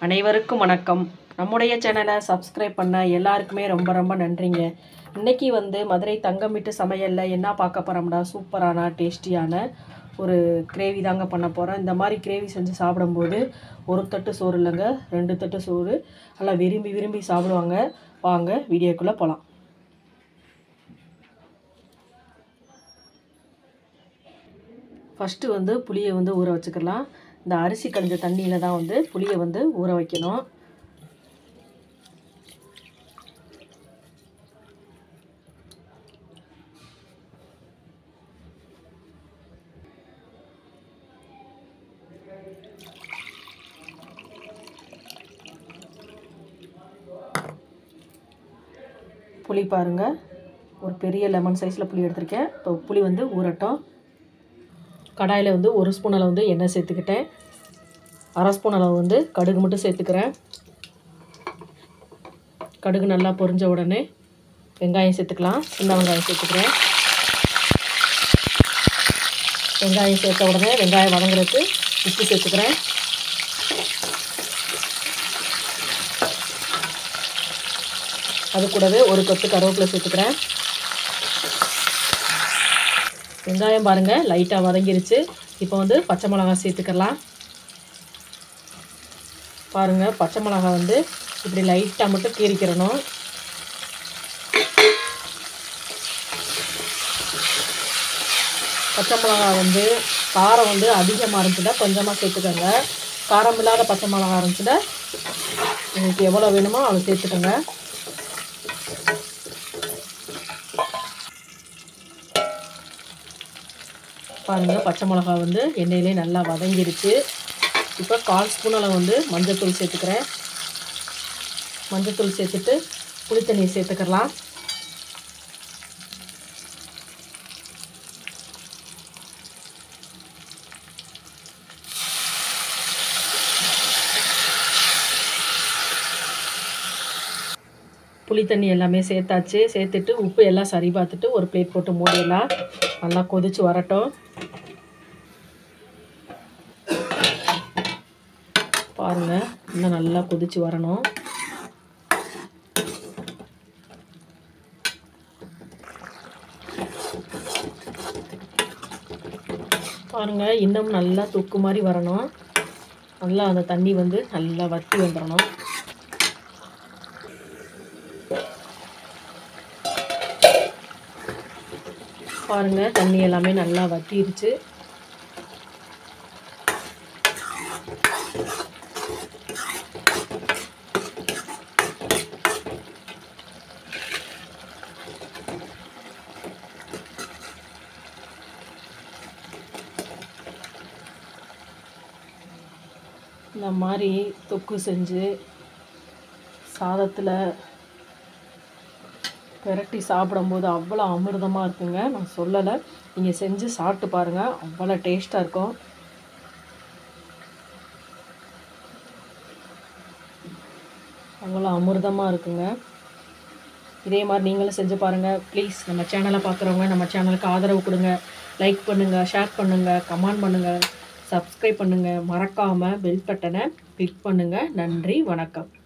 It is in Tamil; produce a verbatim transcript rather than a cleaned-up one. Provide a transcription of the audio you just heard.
அனைவருக்கும் வணக்கம். நம்முடைய சேனலை சப்ஸ்கிரைப் பண்ண எல்லாருக்குமே ரொம்ப ரொம்ப நன்றிங்க. இன்றைக்கி வந்து மதுரை தங்கமிட்டு சமையலில் என்ன பார்க்க போகிறோம்னா, சூப்பரான டேஸ்டியான ஒரு கிரேவி தாங்க பண்ண போகிறோம். இந்த மாதிரி கிரேவி செஞ்சு சாப்பிடும்போது ஒரு தட்டு சோறு இல்லைங்க, ரெண்டு தட்டு சோறு நல்லா விரும்பி விரும்பி சாப்பிடுவாங்க. வாங்க வீடியோக்குள்ளே போகலாம். ஃபஸ்ட்டு வந்து புளியை வந்து ஊற வச்சுக்கலாம். இந்த அரிசி கழிஞ்ச தண்ணியில் தான் வந்து புளியை வந்து ஊற வைக்கணும். புளி பாருங்கள், ஒரு பெரிய லெமன் சைஸில் புளி எடுத்திருக்கேன். இப்போ புளி வந்து ஊறட்டும். கடாயில் வந்து ஒரு ஸ்பூன் அளவு வந்து எண்ணெய் சேர்த்துக்கிட்டேன். அரை ஸ்பூன் அளவு வந்து கடுகு மட்டும் சேர்த்துக்கிறேன். கடுகு நல்லா பொரிஞ்ச உடனே வெங்காயம் சேர்த்துக்கலாம். சின்ன வெங்காயம் சேர்த்துக்கிறேன். வெங்காயம் சேர்த்த உடனே வெங்காயம் வதங்குறதுக்கு உப்பு சேர்த்துக்கிறேன். அது கூடவே ஒரு கொத்து கருவேப்பிலை சேர்த்துக்கிறேன். வெங்காயம் பாருங்கள் லைட்டாக வதங்கிருச்சு. இப்போ வந்து பச்சை மிளகாய் சேர்த்துக்கலாம். பாருங்கள், பச்சை மிளகாய் வந்து இப்படி லைட்டாக மட்டும் கீறிக்கிறணும். பச்சை மிளகாய் வந்து காரம் வந்து அதிகமாக இருந்துச்சுன்னா கொஞ்சமாக சேர்த்துக்கோங்க. காரம் இல்லாத பச்சை மிளகாய் இருந்துச்சுன்னா உங்களுக்கு எவ்வளோ வேணுமோ அவ்வளோ சேர்த்துக்கோங்க. பாருங்கள், பச்சை மிளகா வந்து எண்ணெயிலே நல்லா வதங்கிருச்சு. இப்போ கால் ஸ்பூன் அளவு வந்து மஞ்சள்தூள் சேர்த்துக்கிறேன். மஞ்சள்தூள் சேர்த்துட்டு புளித்தண்ணி சேர்த்துக்கலாம். புளி தண்ணி எல்லாமே சேர்த்தாச்சு. சேர்த்துட்டு உப்பு எல்லாம் சரி பார்த்துட்டு ஒரு பிளேட் போட்டு மூடிடலாம். நல்லா கொதித்து வரட்டும். பாருங்கள், இன்னும் நல்லா கொதித்து வரணும். பாருங்கள், இன்னும் நல்லா தொக்கு மாதிரி வரணும். நல்லா அந்த தண்ணி வந்து நல்லா வற்றி வந்துடணும். பாருங்கள், தண்ணி எல்லாமே நல்லா வற்றிருச்சு. இந்த மாதிரி தொக்கு செஞ்சு சாதத்தில் பெரட்டி சாப்பிடும்போது அவ்வளோ அமிர்தமாக இருக்குங்க. நான் சொல்லலை, நீங்கள் செஞ்சு சாப்பிட்டு பாருங்கள், அவ்வளோ டேஸ்ட்டாக இருக்கும். அவ்வளோ அமிர்தமாக இருக்குங்க. இதே மாதிரி நீங்களும் செஞ்சு பாருங்கள். ப்ளீஸ் நம்ம சேனலை பார்க்குறவங்க நம்ம சேனலுக்கு ஆதரவு கொடுங்க. லைக் பண்ணுங்கள், ஷேர் பண்ணுங்கள், கமெண்ட் பண்ணுங்கள், சப்ஸ்கிரைப் பண்ணுங்கள். மறக்காமல் பெல் பட்டனை கிளிக் பண்ணுங்கள். நன்றி, வணக்கம்.